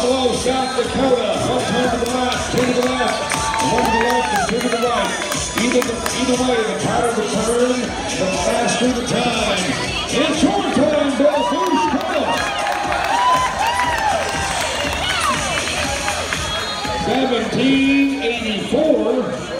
Buffalo, South Dakota. One turn to the left, two to the left, one to the left, and two to the right. Either way, the tighter the turn, the faster the time. It's your time, Belle. Fourche, come on. 1784.